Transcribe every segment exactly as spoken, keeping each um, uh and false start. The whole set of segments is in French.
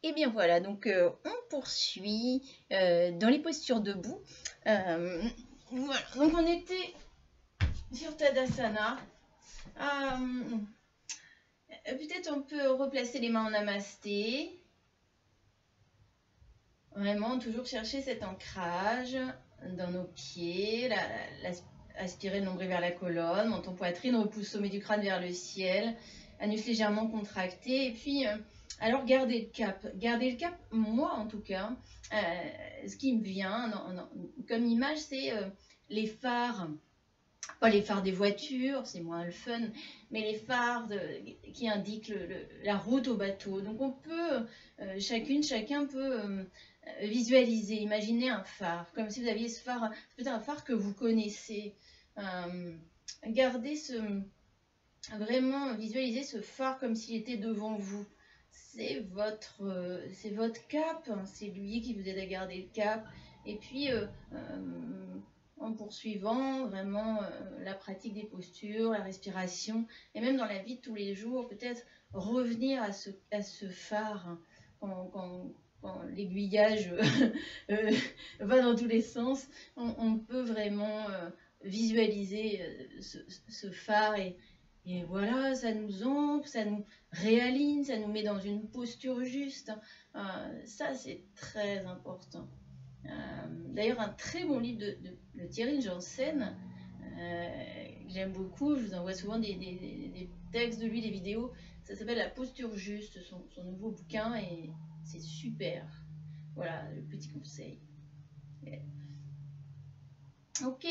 Et bien voilà, donc euh, on poursuit euh, dans les postures debout. Euh, voilà, donc on était sur Tadasana. Euh, Peut-être on peut replacer les mains en namasté. Vraiment, toujours chercher cet ancrage dans nos pieds. La, la, aspirer le nombril vers la colonne, menton poitrine, repousse sommet du crâne vers le ciel. Anus légèrement contracté. Et puis, euh, alors gardez le cap. Gardez le cap, moi en tout cas, euh, ce qui me vient non, non, comme image, c'est euh, les phares. Pas les phares des voitures, c'est moins le fun, mais les phares de, qui indiquent le, le, la route au bateau. Donc on peut, euh, chacune, chacun peut euh, visualiser, imaginer un phare, comme si vous aviez ce phare, peut-être un phare que vous connaissez. Euh, gardez ce, vraiment visualiser ce phare comme s'il était devant vous. C'est votre, euh, c'est votre cap, c'est lui qui vous aide à garder le cap. Et puis, euh, euh, en poursuivant vraiment euh, la pratique des postures, la respiration, et même dans la vie de tous les jours, peut-être revenir à ce, à ce phare hein, quand, quand, quand l'aiguillage euh, va dans tous les sens. On, on peut vraiment euh, visualiser euh, ce, ce phare et, et voilà, ça nous ancre, ça nous réaligne, ça nous met dans une posture juste. Euh, ça, c'est très important. Euh, D'ailleurs, un très bon livre de, de, de Thierry Janssen, euh, que j'aime beaucoup, je vous envoie souvent des, des, des, textes de lui, des vidéos, ça s'appelle La posture juste, son, son nouveau bouquin, et c'est super. Voilà, le petit conseil. Ok.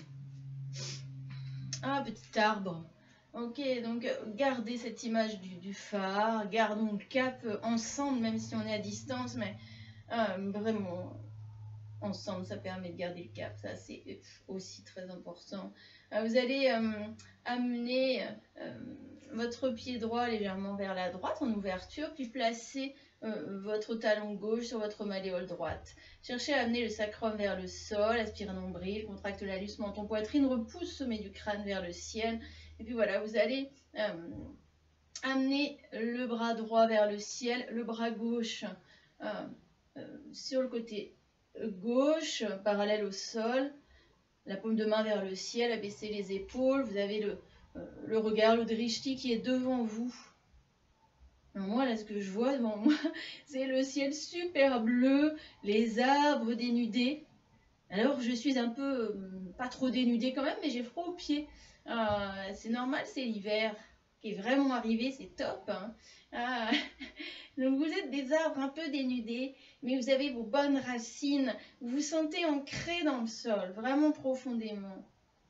Ah, petit arbre. Ok, donc gardez cette image du, du phare, gardons le cap ensemble, même si on est à distance, mais euh, vraiment, ensemble, ça permet de garder le cap. Ça, c'est aussi très important. Euh, vous allez euh, amener euh, votre pied droit légèrement vers la droite en ouverture, puis placer euh, votre talon gauche sur votre malléole droite. Cherchez à amener le sacrum vers le sol, aspire nombril, contracte l'anus, menton, poitrine, repousse sommet du crâne vers le ciel. Et puis voilà, vous allez euh, amener le bras droit vers le ciel, le bras gauche euh, euh, sur le côté gauche, parallèle au sol, la paume de main vers le ciel, abaissez les épaules, vous avez le, euh, le regard, le drishti qui est devant vous. Alors moi, là, ce que je vois devant moi, c'est le ciel super bleu, les arbres dénudés. Alors, je suis un peu, euh, pas trop dénudée quand même, mais j'ai froid aux pieds. Euh, c'est normal, c'est l'hiver qui est vraiment arrivé, c'est top. Hein. Euh, donc, vous êtes des arbres un peu dénudés, mais vous avez vos bonnes racines. Vous vous sentez ancré dans le sol, vraiment profondément.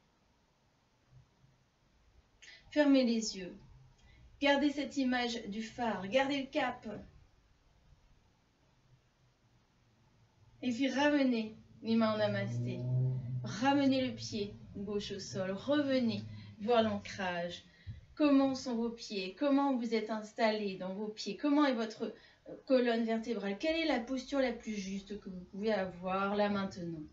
Fermez les yeux. Gardez cette image du phare, gardez le cap. Et puis ramenez les mains en namasté. Ramenez le pied gauche au sol. Revenez voir l'ancrage. Comment sont vos pieds? Comment vous êtes installé dans vos pieds? Comment est votre colonne vertébrale? Quelle est la posture la plus juste que vous pouvez avoir là maintenant?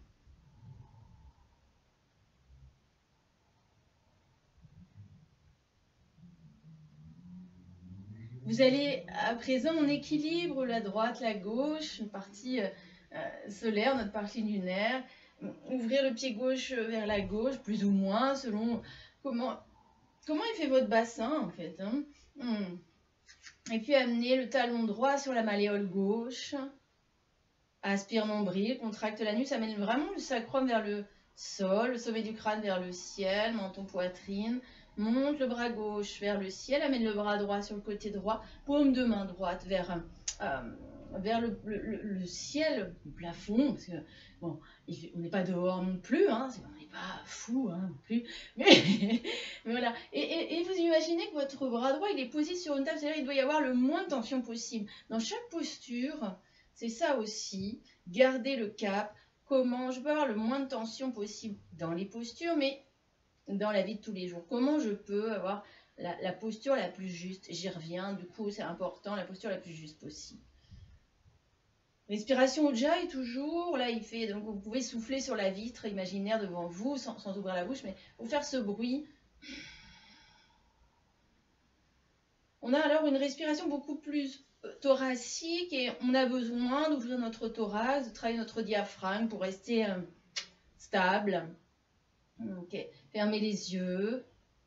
Vous allez à présent en équilibre, la droite, la gauche, une partie euh, solaire, notre partie lunaire. Ouvrir le pied gauche vers la gauche, plus ou moins, selon comment, comment il fait votre bassin en fait. Hein. Hum. Et puis amener le talon droit sur la malléole gauche. Aspire nombril, contracte l'anus, amène vraiment le sacrum vers le sol, le sommet du crâne vers le ciel, menton, poitrine. Monte le bras gauche vers le ciel, amène le bras droit sur le côté droit, paume de main droite vers, euh, vers le, le, le ciel, le plafond, parce que bon, on n'est pas dehors non plus, hein, on n'est pas fou hein, non plus, mais voilà. Et, et, et vous imaginez que votre bras droit il est posé sur une table, c'est-à-dire il doit y avoir le moins de tension possible. Dans chaque posture, c'est ça aussi, garder le cap, comment je peux avoir le moins de tension possible dans les postures, mais dans la vie de tous les jours. Comment je peux avoir la, la posture la plus juste? J'y reviens, du coup c'est important, la posture la plus juste possible. Respiration Ujjayi toujours, là il fait, donc vous pouvez souffler sur la vitre imaginaire devant vous, sans, sans ouvrir la bouche, mais pour faire ce bruit. On a alors une respiration beaucoup plus thoracique et on a besoin d'ouvrir notre thorax, de travailler notre diaphragme pour rester euh, stable. Ok, fermez les yeux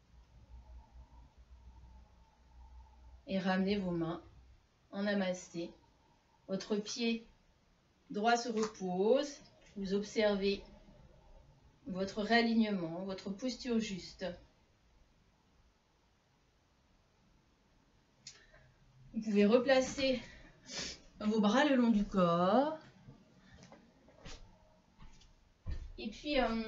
et ramenez vos mains en namasté. Votre pied droit se repose, vous observez votre réalignement, votre posture juste. Vous pouvez replacer vos bras le long du corps. Et puis, euh,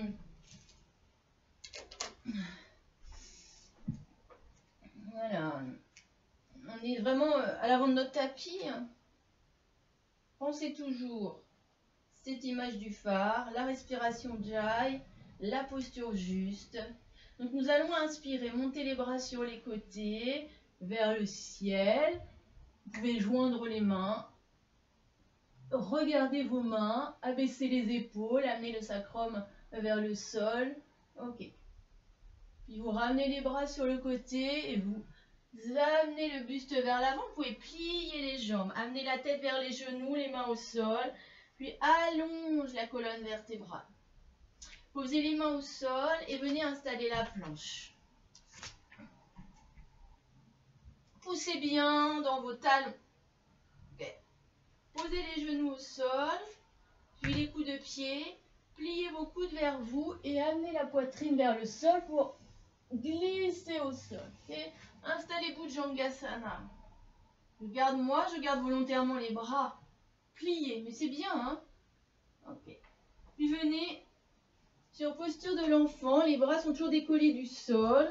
voilà, on est vraiment à l'avant de notre tapis. Pensez toujours cette image du phare, la respiration Jai, la posture juste. Donc nous allons inspirer, monter les bras sur les côtés, vers le ciel. Vous pouvez joindre les mains. Regardez vos mains, abaissez les épaules, amenez le sacrum vers le sol. Ok. Puis vous ramenez les bras sur le côté et vous amenez le buste vers l'avant. Vous pouvez plier les jambes, amener la tête vers les genoux, les mains au sol. Puis allonge la colonne vertébrale. Posez les mains au sol et venez installer la planche. Poussez bien dans vos talons. Okay. Posez les genoux au sol, puis les coups de pied. Pliez vos coudes vers vous et amenez la poitrine vers le sol pour glisser au sol. Okay. Installez Bhujangasana. Je garde moi, je garde volontairement les bras pliés, mais c'est bien, hein? Ok. Puis venez sur posture de l'enfant, les bras sont toujours décollés du sol.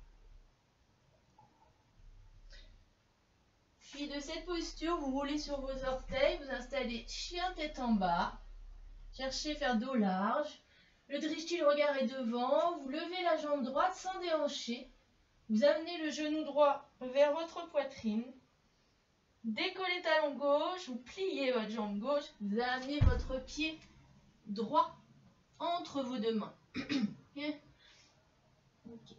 Puis de cette posture, vous roulez sur vos orteils, vous installez chien tête en bas. Cherchez à faire dos large. Le drishti, le regard est devant. Vous levez la jambe droite sans déhancher. Vous amenez le genou droit vers votre poitrine. Décollez talon gauche, vous pliez votre jambe gauche. Vous amenez votre pied droit entre vos deux mains. Okay. Okay.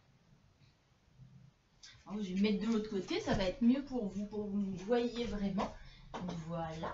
Alors, je vais me mettre de l'autre côté, ça va être mieux pour vous, pour que vous me voyez vraiment. Voilà.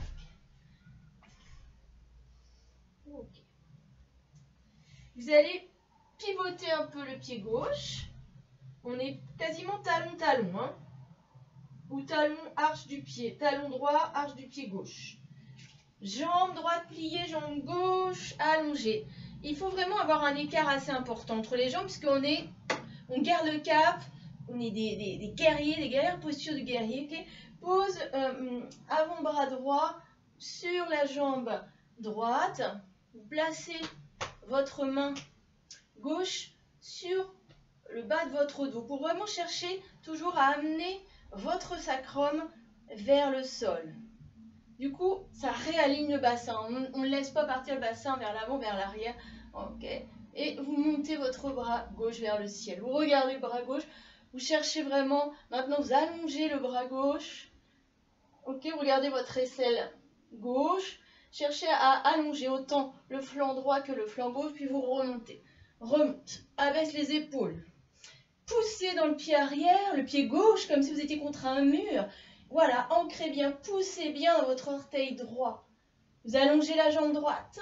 Okay. Vous allez pivoter un peu le pied gauche. On est quasiment talon-talon, hein, ou talon, arche du pied. Talon droit, arche du pied gauche. Jambe droite pliée, jambe gauche allongée. Il faut vraiment avoir un écart assez important entre les jambes, puisqu'on est, on garde le cap, on est des, des, des guerriers, des guerrières, posture de guerrier. Okay. Pose euh, avant-bras droit sur la jambe droite. Vous placez votre main gauche sur le bas de votre dos pour vraiment chercher toujours à amener votre sacrum vers le sol. Du coup, ça réaligne le bassin. On ne laisse pas partir le bassin vers l'avant, vers l'arrière. Ok. Et vous montez votre bras gauche vers le ciel. Vous regardez le bras gauche. Vous cherchez vraiment. Maintenant, vous allongez le bras gauche. Ok. Vous regardez votre aisselle gauche. Cherchez à allonger autant le flanc droit que le flanc gauche. Puis vous remontez. Remonte. Abaisse les épaules. Poussez dans le pied arrière, le pied gauche, comme si vous étiez contre un mur. Voilà, ancrez bien, poussez bien votre orteil droit. Vous allongez la jambe droite.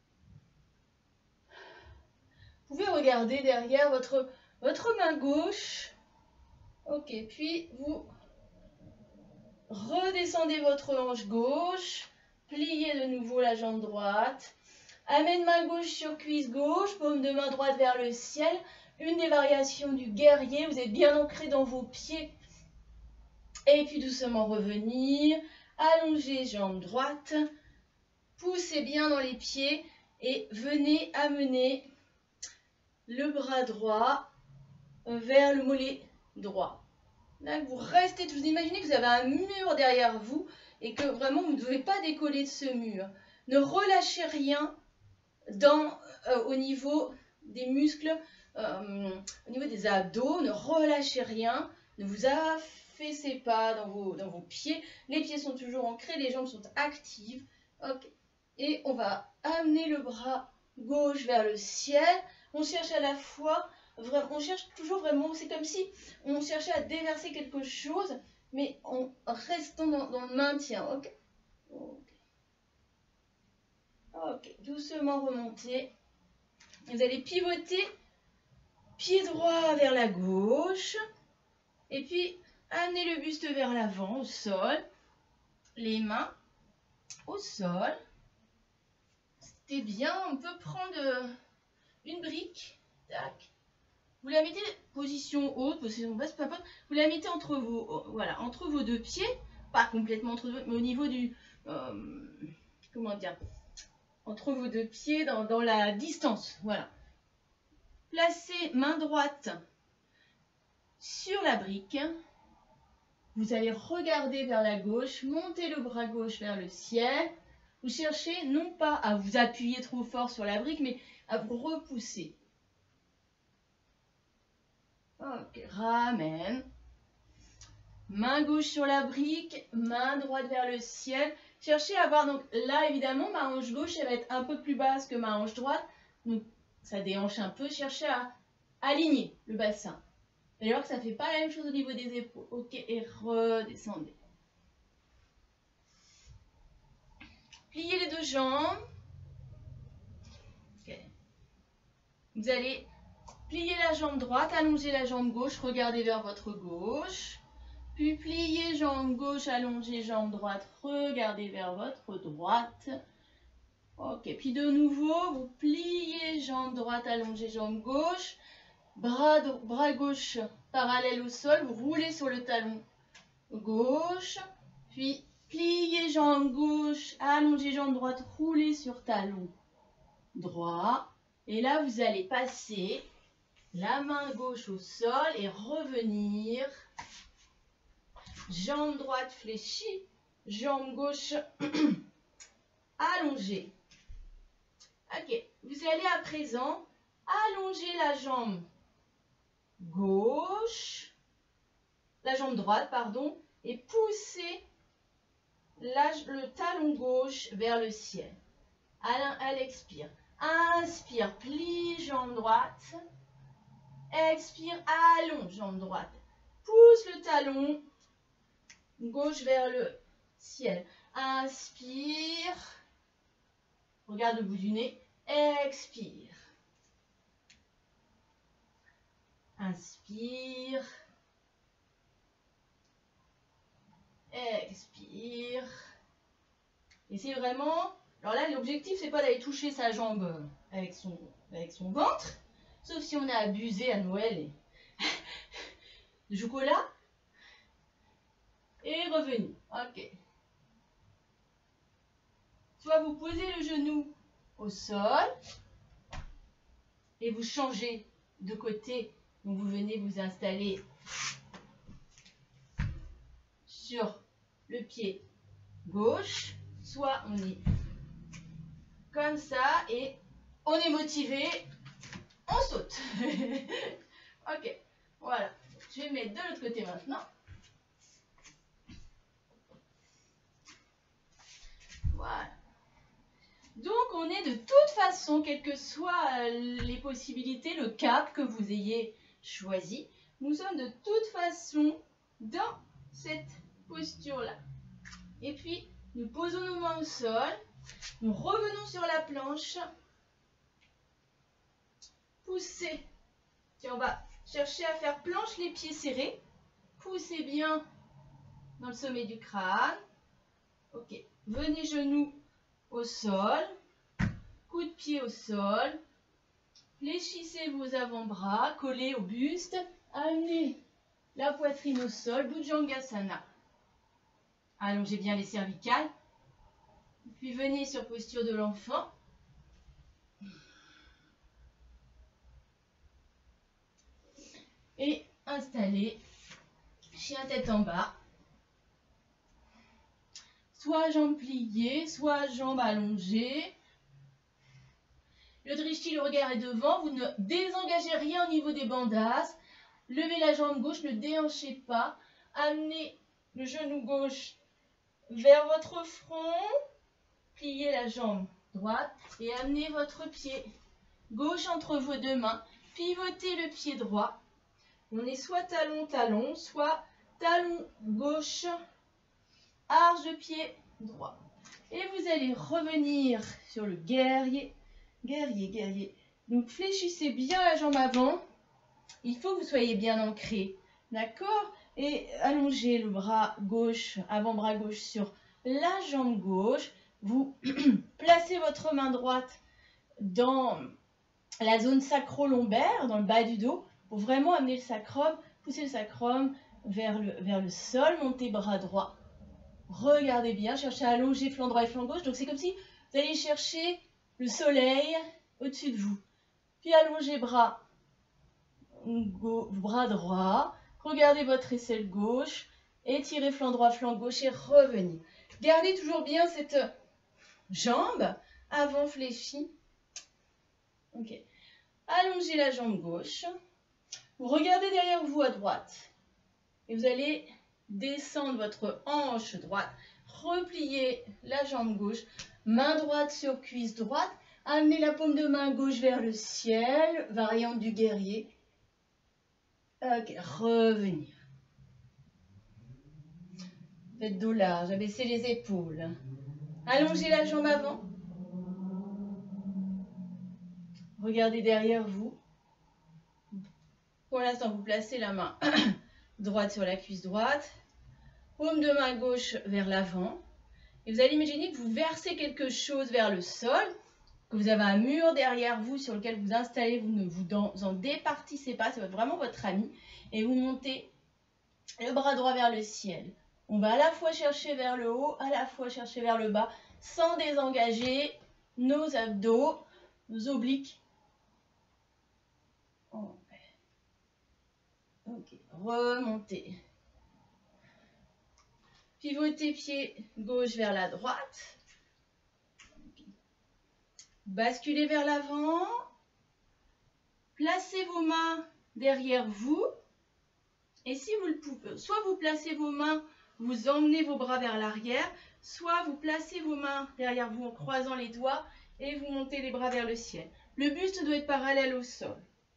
Vous pouvez regarder derrière votre, votre main gauche. Ok, puis vous redescendez votre hanche gauche. Pliez de nouveau la jambe droite. Amène main gauche sur cuisse gauche, paume de main droite vers le ciel. Une des variations du guerrier, vous êtes bien ancré dans vos pieds. Et puis doucement revenir, allongez jambe droite, poussez bien dans les pieds et venez amener le bras droit vers le mollet droit. Là, vous restez, vous imaginez que vous avez un mur derrière vous et que vraiment vous ne devez pas décoller de ce mur. Ne relâchez rien dans, euh, au niveau des muscles, euh, au niveau des abdos, ne relâchez rien, ne vous affaissez pas dans vos, dans vos pieds, les pieds sont toujours ancrés, les jambes sont actives. Okay. Et on va amener le bras gauche vers le ciel, on cherche à la fois, vraiment, on cherche toujours vraiment, c'est comme si on cherchait à déverser quelque chose, mais en restant dans, dans le maintien, ok? Ok, ok, doucement remonter. Vous allez pivoter, pied droit vers la gauche, et puis amener le buste vers l'avant, au sol, les mains au sol. C'était bien, on peut prendre une brique, tac. Vous la mettez position haute, position basse, peu importe. Vous la mettez entre vos, voilà, entre vos deux pieds, pas complètement entre deux, mais au niveau du, euh, comment dire, entre vos deux pieds dans, dans la distance, voilà. Placez main droite sur la brique. Vous allez regarder vers la gauche, monter le bras gauche vers le ciel. Vous cherchez non pas à vous appuyer trop fort sur la brique, mais à vous repousser. Ok, ramène. Main gauche sur la brique, main droite vers le ciel. Cherchez à voir, donc là évidemment, ma hanche gauche, elle va être un peu plus basse que ma hanche droite. Donc ça déhanche un peu. Cherchez à aligner le bassin. D'ailleurs que ça ne fait pas la même chose au niveau des épaules. Ok, et redescendez. Pliez les deux jambes. Okay. Vous allez plier la jambe droite, allonger la jambe gauche, regardez vers votre gauche. Puis pliez jambe gauche, allongez jambe droite, regardez vers votre droite. Ok, puis de nouveau, vous pliez jambe droite, allongez jambe gauche. Bras, bras gauche parallèle au sol, vous roulez sur le talon gauche. Puis pliez jambe gauche, allongez jambe droite, roulez sur talon droit. Et là, vous allez passer la main gauche au sol et revenir. Jambe droite fléchie, jambe gauche allongée. Ok, vous allez à présent allonger la jambe gauche, la jambe droite, pardon, et pousser la, le talon gauche vers le ciel. Elle expire. Inspire, plie jambe droite. Expire, allonge jambe droite. Pousse le talon gauche vers le ciel. Inspire. Regarde le bout du nez. Expire. Inspire. Expire. Et c'est vraiment... Alors là, l'objectif, c'est pas d'aller toucher sa jambe avec son, avec son ventre. Sauf si on a abusé à Noël et... de chocolat. Et revenu. Ok. Soit vous posez le genou au sol et vous changez de côté. Donc vous venez vous installer sur le pied gauche. Soit on est comme ça et on est motivé, on saute. Ok, voilà. Je vais mettre de l'autre côté maintenant. Voilà. Donc on est de toute façon, quelles que soient les possibilités, le cap que vous ayez choisi, nous sommes de toute façon dans cette posture-là. Et puis, nous posons nos mains au sol, nous revenons sur la planche, poussez. Tiens, on va chercher à faire planche les pieds serrés, poussez bien dans le sommet du crâne. Ok, venez genoux au sol, coup de pied au sol, fléchissez vos avant-bras, collez au buste, amenez la poitrine au sol, Bhujangasana. Allongez bien les cervicales, puis venez sur posture de l'enfant. Et installez, chien tête en bas. Soit jambes pliées, soit jambes allongées. Le drishti, le regard est devant. Vous ne désengagez rien au niveau des bandages. Levez la jambe gauche, ne déhanchez pas. Amenez le genou gauche vers votre front. Pliez la jambe droite et amenez votre pied gauche entre vos deux mains. Pivotez le pied droit. On est soit talon-talon, soit talon gauche, arche de pied droit. Et vous allez revenir sur le guerrier, guerrier, guerrier. Donc fléchissez bien la jambe avant. Il faut que vous soyez bien ancré, d'accord? Et allongez le bras gauche, avant-bras gauche sur la jambe gauche. Vous placez votre main droite dans la zone sacro-lombaire, dans le bas du dos, pour vraiment amener le sacrum, pousser le sacrum vers le, vers le sol, montez bras droit. Regardez bien, cherchez à allonger flanc droit et flanc gauche. Donc c'est comme si vous allez chercher le soleil au-dessus de vous. Puis allongez bras, bras droit. Regardez votre aisselle gauche. Étirez flanc droit, flanc gauche et revenez. Gardez toujours bien cette jambe avant fléchie. Ok. Allongez la jambe gauche. Vous regardez derrière vous à droite. Et vous allez descendre votre hanche droite. Repliez la jambe gauche. Main droite sur cuisse droite. Amenez la paume de main gauche vers le ciel. Variante du guerrier. Ok. Revenir. Faites dos large. Abaissez les épaules. Allongez la jambe avant. Regardez derrière vous. Pour l'instant, vous placez la main droite sur la cuisse droite. Paume de main gauche vers l'avant. Et vous allez imaginer que vous versez quelque chose vers le sol, que vous avez un mur derrière vous sur lequel vous installez, vous ne vous en départissez pas, c'est vraiment votre ami. Et vous montez le bras droit vers le ciel. On va à la fois chercher vers le haut, à la fois chercher vers le bas, sans désengager nos abdos, nos obliques. Ok, remontez. Pivotez pied gauche vers la droite. Basculez vers l'avant. Placez vos mains derrière vous. Et si vous le pouvez, soit vous placez vos mains, vous emmenez vos bras vers l'arrière, soit vous placez vos mains derrière vous en croisant les doigts et vous montez les bras vers le ciel. Le buste doit être parallèle au sol.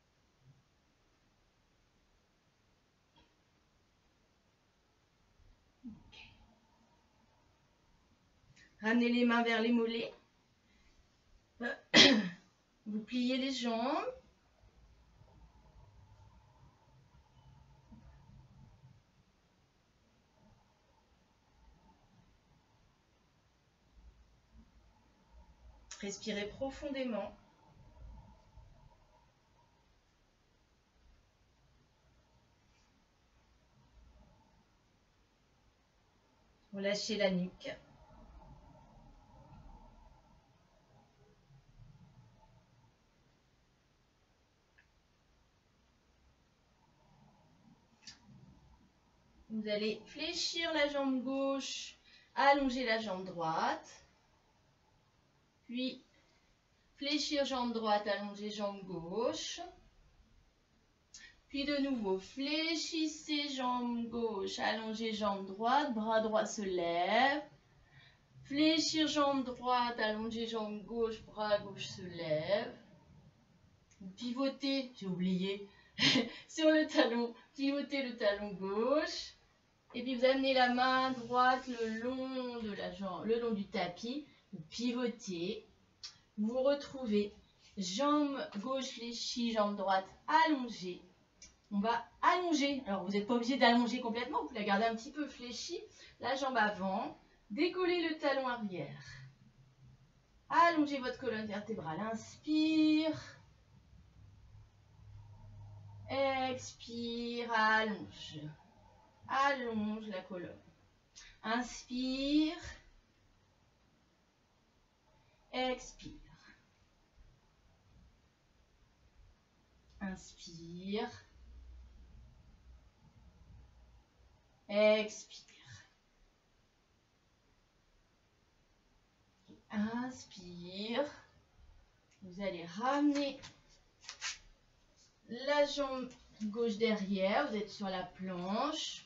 Ramenez les mains vers les mollets. Vous pliez les jambes. Respirez profondément. Relâchez la nuque. Vous allez fléchir la jambe gauche, allonger la jambe droite. Puis, fléchir jambe droite, allonger jambe gauche. Puis de nouveau, fléchissez jambe gauche, allongez jambe droite, bras droit se lève. Fléchir jambe droite, allonger jambe gauche, bras gauche se lève. Pivotez, j'ai oublié, sur le talon, pivotez le talon gauche. Et puis vous amenez la main droite le long de la jambe, le long du tapis. Vous pivotez, vous retrouvez jambe gauche fléchie, jambe droite allongée. On va allonger. Alors vous n'êtes pas obligé d'allonger complètement, vous pouvez la garder un petit peu fléchie. La jambe avant, décollez le talon arrière. Allongez votre colonne vertébrale. Inspire. Expire, allonge. Allonge la colonne. Inspire. Expire. Inspire. Expire. Inspire. Vous allez ramener la jambe gauche derrière. Vous êtes sur la planche.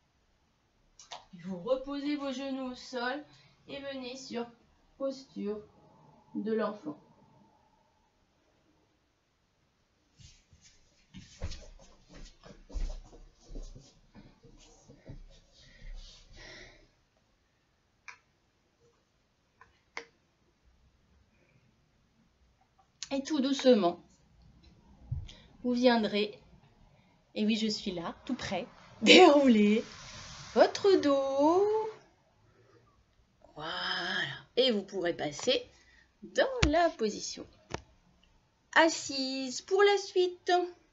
Vous reposez vos genoux au sol et venez sur posture de l'enfant. Et tout doucement, vous viendrez, et oui, je suis là, tout près, dérouler votre dos. Voilà. Et vous pourrez passer dans la position assise pour la suite.